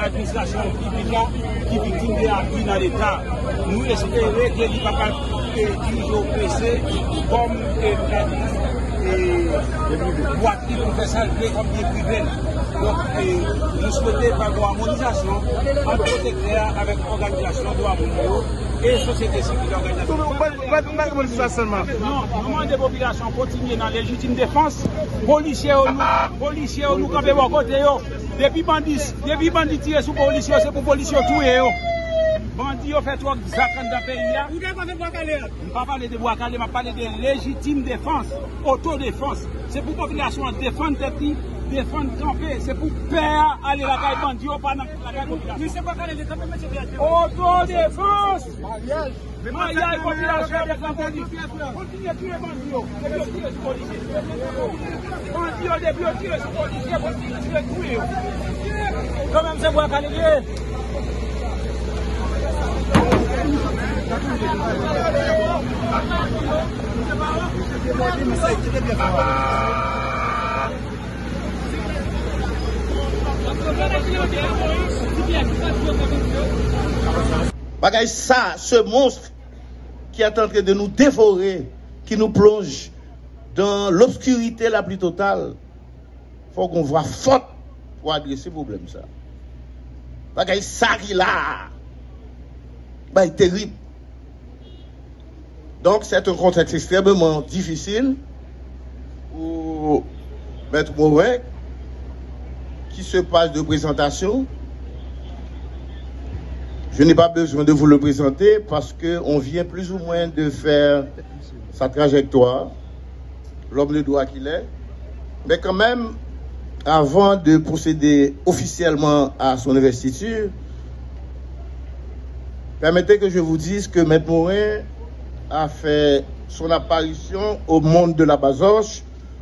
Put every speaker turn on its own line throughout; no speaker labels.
l'administration publique qui est victime de abus dans l'État. Nous espérons que les papas toujours pressés comme boîtier pour faire salver comme bien privé. Donc, nous souhaitons avoir une harmonisation entre protecteurs avec l'organisation de l'harmonie et société civile organisation. Non, nous des populations continuent dans la légitime défense. Policiers, nous campons à côté. Depuis bandits tirent sur les policiers, c'est pour les policiers tuer. Bandits ont fait trop de zakat dans le pays. Vous ne parlez pas de Bois-Calais, je parle de légitime défense, autodéfense. C'est pour la population défendre tête, défendre camper. C'est pour faire aller la caille bandit ou pas dans la caille population. Mais c'est pas qu'aller les camper, mais autodéfense. Mariage population avec la police. Continuez à tuer les bandits. Depuis tirer sur les policiers. Bandits depuis tirer sur les policiers, continuez à tuer. Quand même, c'est Bois-Calais.
Bagay ça, ce monstre qui est en train de nous dévorer, qui nous plonge dans l'obscurité la plus totale, il faut qu'on voit fort pour adresser le problème ça. Bagay ça qui là. Bah, terrible. Donc, c'est un contexte extrêmement difficile pour Maître Morin, qui se passe de présentation. Je n'ai pas besoin de vous le présenter parce qu'on vient plus ou moins de faire sa trajectoire, l'homme de droit qu'il est. Mais quand même, avant de procéder officiellement à son investiture, permettez que je vous dise que Maître Morin a fait son apparition au monde de la Bazoche.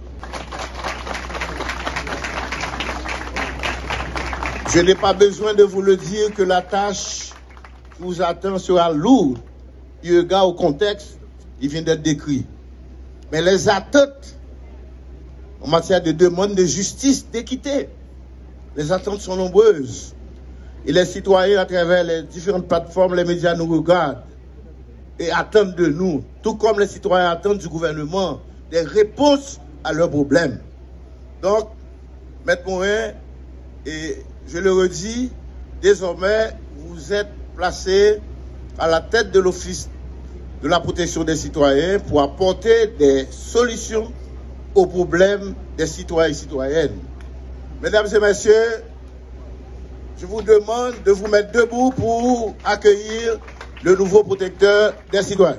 Je n'ai pas besoin de vous le dire que la tâche qui vous attend sera lourde, eu égard au contexte qui vient d'être décrit. Mais les attentes en matière de demande de justice, d'équité, les attentes sont nombreuses. Et les citoyens, à travers les différentes plateformes, les médias nous regardent et attendent de nous, tout comme les citoyens attendent du gouvernement, des réponses à leurs problèmes. Donc, Maître Morin, et je le redis, désormais, vous êtes placé à la tête de l'Office de la protection des citoyens pour apporter des solutions aux problèmes des citoyens et citoyennes. Mesdames et messieurs, je vous demande de vous mettre debout pour accueillir le nouveau protecteur des citoyens.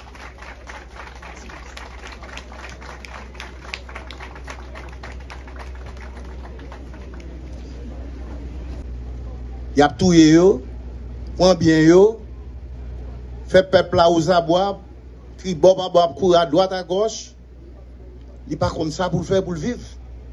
Il y a tout yo, prend bien yo, fait peuple là aux abois, crie bob à bob, court à droite à gauche. Il n'est pas comme ça pour le faire, pour le vivre.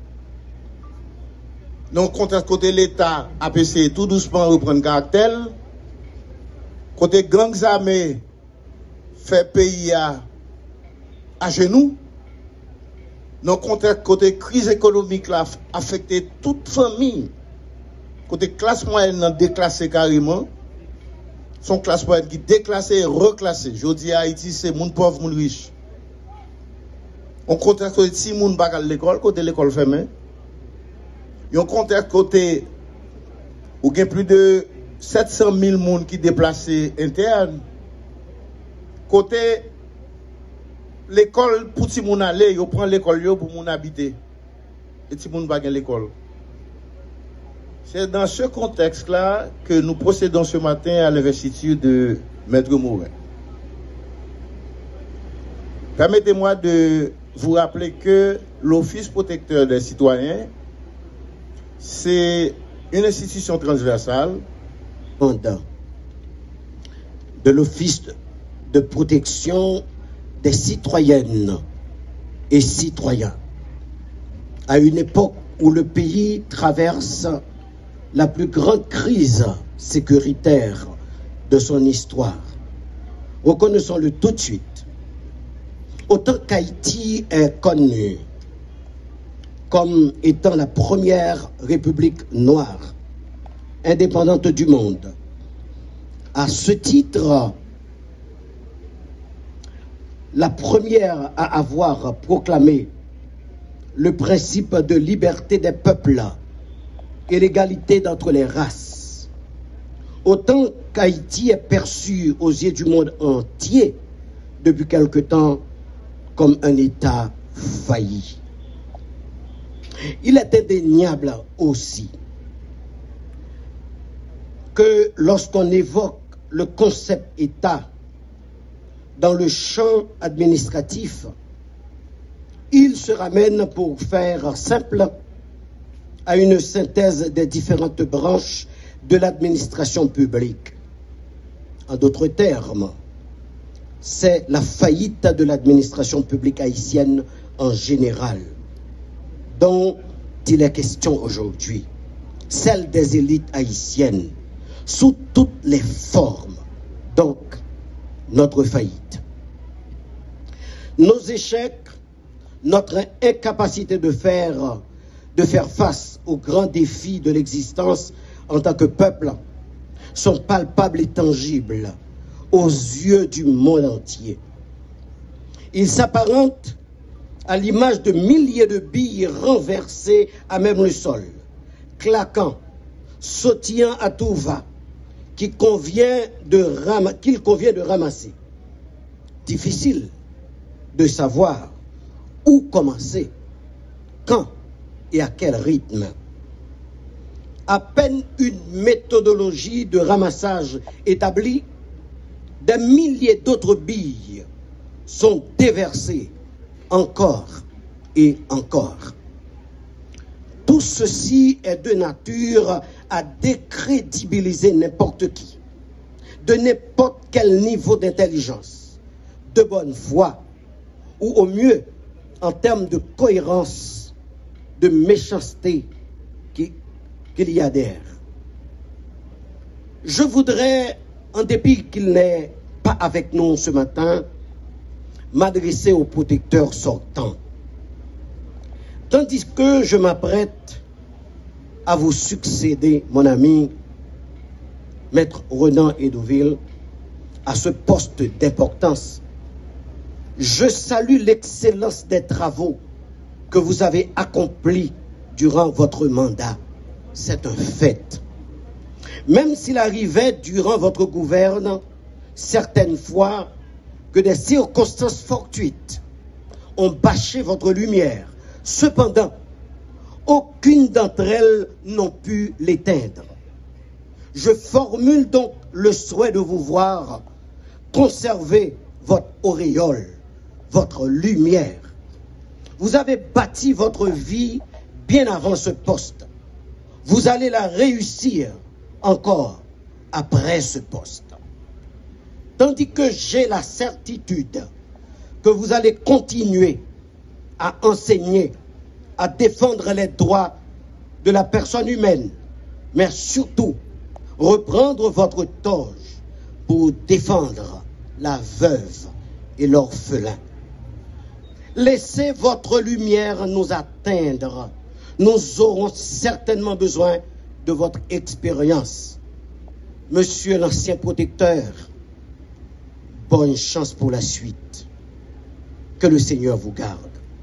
Donc, côté l'État a essayé tout doucement reprendre caractère. Côté gangs armés, fait pays à genoux. Donc, côté crise économique là, affecté toute famille. Côté classe moyenne déclassé carrément. Son classe moyenne qui déclassé et reclassé. Je dis Haïti, c'est moun pauvre, moun riche. On compte côté si moun bak à l'école, côté l'école fermée. Yon contexte côté où il y a plus de 700 000 personnes qui déplacés internes. Côté l'école pour ti moun aller, yo prend l'école yo pour moun habiter. Et ti moun bagen l'école. C'est dans ce contexte-là que nous procédons ce matin à l'investiture de Maître Morin. Permettez-moi de vous rappeler que l'Office protecteur des citoyens, c'est une institution transversale
de l'Office de protection des citoyennes et citoyens à une époque où le pays traverse la plus grande crise sécuritaire de son histoire. Reconnaissons-le tout de suite. Autant qu'Haïti est connu comme étant la première république noire, indépendante du monde. À ce titre, la première à avoir proclamé le principe de liberté des peuples et l'égalité d'entre les races. Autant qu'Haïti est perçu aux yeux du monde entier depuis quelque temps comme un État failli. Il est indéniable aussi que lorsqu'on évoque le concept État dans le champ administratif, il se ramène, pour faire simple, à une synthèse des différentes branches de l'administration publique. En d'autres termes, c'est la faillite de l'administration publique haïtienne en général, dont il est question aujourd'hui, celle des élites haïtiennes, sous toutes les formes, donc notre faillite. Nos échecs, notre incapacité de faire face aux grands défis de l'existence en tant que peuple sont palpables et tangibles aux yeux du monde entier. Ils s'apparentent à l'image de milliers de billes renversées à même le sol, claquant, sautillant à tout va, qu'il convient de ramasser. Difficile de savoir où commencer, quand et à quel rythme. À peine une méthodologie de ramassage établie, des milliers d'autres billes sont déversées encore et encore. Tout ceci est de nature à décrédibiliser n'importe qui, de n'importe quel niveau d'intelligence, de bonne foi, ou au mieux, en termes de cohérence, de méchanceté qu'il y adhère. Je voudrais, en dépit qu'il n'est pas avec nous ce matin, m'adresser au protecteur sortant. Tandis que je m'apprête à vous succéder, mon ami, Maître Renan Edouville, à ce poste d'importance, je salue l'excellence des travaux que vous avez accomplis durant votre mandat. C'est un fait. Même s'il arrivait durant votre gouverne, certaines fois, que des circonstances fortuites ont bâché votre lumière, cependant, aucune d'entre elles n'ont pu l'éteindre. Je formule donc le souhait de vous voir conserver votre auréole, votre lumière. Vous avez bâti votre vie bien avant ce poste. Vous allez la réussir encore après ce poste. Tandis que j'ai la certitude que vous allez continuer à enseigner, à défendre les droits de la personne humaine, mais surtout reprendre votre toge pour défendre la veuve et l'orphelin. Laissez votre lumière nous atteindre. Nous aurons certainement besoin de votre expérience. Monsieur l'ancien protecteur, bonne chance pour la suite. Que le Seigneur vous garde.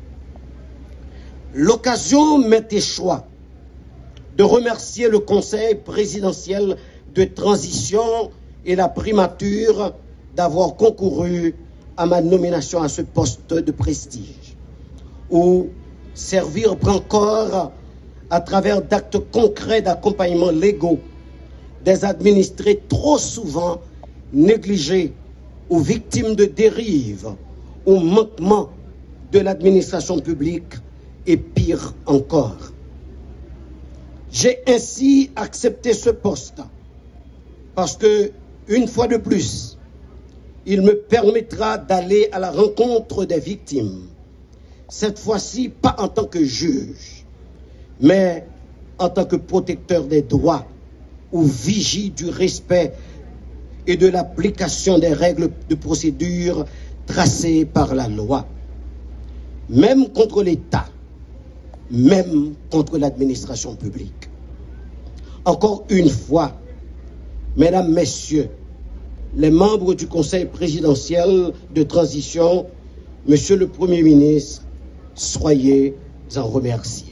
L'occasion m'est échoit de remercier le Conseil présidentiel de transition et la primature d'avoir concouru à ma nomination à ce poste de prestige, où servir prend corps à travers d'actes concrets d'accompagnement légaux des administrés trop souvent négligés ou victimes de dérives ou manquements de l'administration publique et pire encore. J'ai ainsi accepté ce poste parce que, une fois de plus, il me permettra d'aller à la rencontre des victimes. Cette fois-ci, pas en tant que juge, mais en tant que protecteur des droits ou vigie du respect et de l'application des règles de procédure tracées par la loi. Même contre l'État, même contre l'administration publique. encore une fois, mesdames, messieurs, les membres du Conseil présidentiel de transition, monsieur le Premier ministre, soyez en remerciés.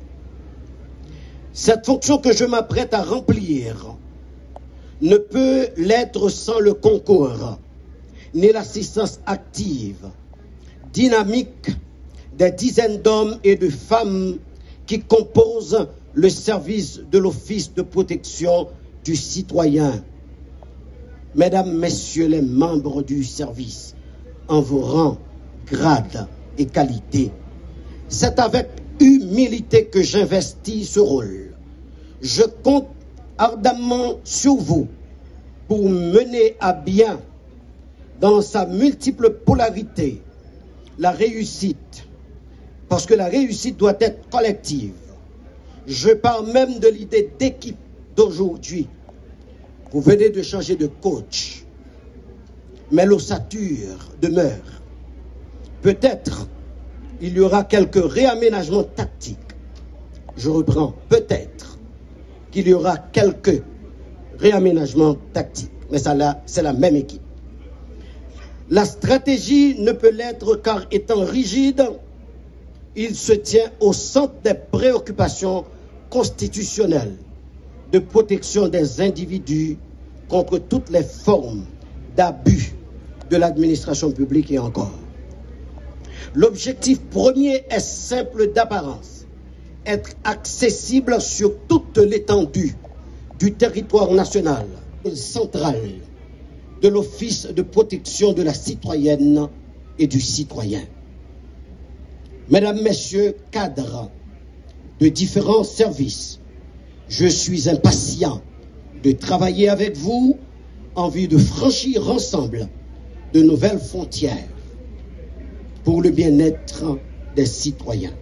Cette fonction que je m'apprête à remplir ne peut l'être sans le concours ni l'assistance active, dynamique des dizaines d'hommes et de femmes qui composent le service de l'Office de protection du citoyen. Mesdames, messieurs les membres du service, en vos rangs, grades et qualités, c'est avec humilité que j'investis ce rôle. Je compte ardemment sur vous pour mener à bien, dans sa multiple polarité, la réussite, parce que la réussite doit être collective. Je parle même de l'idée d'équipe d'aujourd'hui. Vous venez de changer de coach, mais l'ossature demeure. Peut-être il y aura quelques réaménagements tactiques. Je reprends, peut-être qu'il y aura quelques réaménagements tactiques, mais c'est la même équipe. La stratégie ne peut l'être car étant rigide, il se tient au centre des préoccupations constitutionnelles de protection des individus contre toutes les formes d'abus de l'administration publique et encore. L'objectif premier est simple d'apparence, être accessible sur toute l'étendue du territoire national, central, de l'Office de protection de la citoyenne et du citoyen. Mesdames, Messieurs, cadres de différents services, je suis impatient de travailler avec vous en vue de franchir ensemble de nouvelles frontières pour le bien-être des citoyens.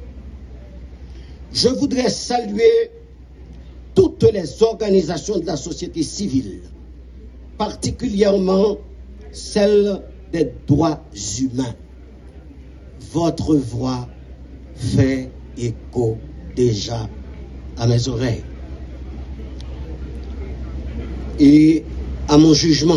Je voudrais saluer toutes les organisations de la société civile, particulièrement celle des droits humains. Votre voix fait écho déjà à mes oreilles et à mon jugement.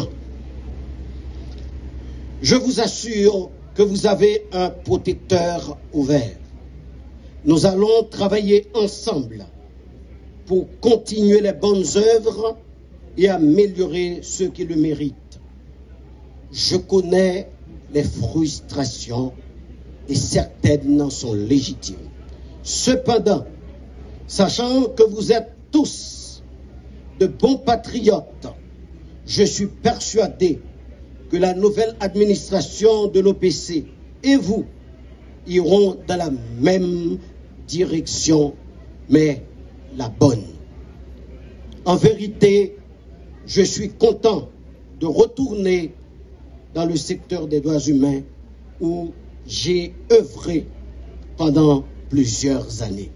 Je vous assure que vous avez un protecteur ouvert. Nous allons travailler ensemble pour continuer les bonnes œuvres et améliorer ceux qui le méritent. Je connais les frustrations et certaines sont légitimes. Cependant, sachant que vous êtes tous de bons patriotes, je suis persuadé que la nouvelle administration de l'OPC et vous iront dans la même direction, mais la bonne. En vérité, je suis content de retourner dans le secteur des droits humains où j'ai œuvré pendant plusieurs années.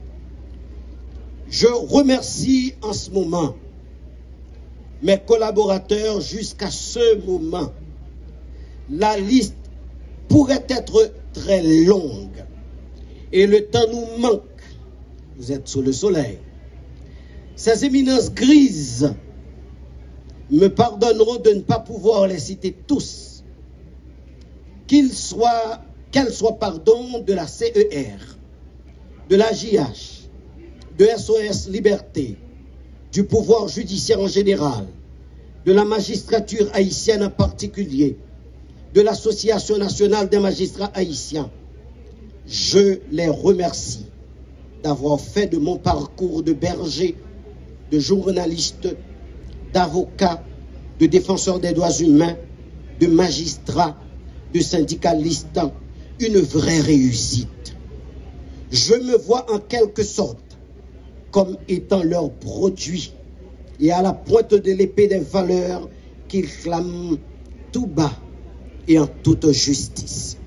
Je remercie en ce moment mes collaborateurs jusqu'à ce moment. La liste pourrait être très longue et le temps nous manque. Vous êtes sous le soleil. Ces éminences grises me pardonneront de ne pas pouvoir les citer tous. Qu'elles soient de la CER, de la JH, de SOS Liberté, du pouvoir judiciaire en général, de la magistrature haïtienne en particulier, de l'Association nationale des magistrats haïtiens. Je les remercie d'avoir fait de mon parcours de berger, de journaliste, d'avocat, de défenseur des droits humains, de magistrat, de syndicaliste, une vraie réussite. Je me vois en quelque sorte comme étant leur produit et à la pointe de l'épée des valeurs qu'ils clament tout bas et en toute justice.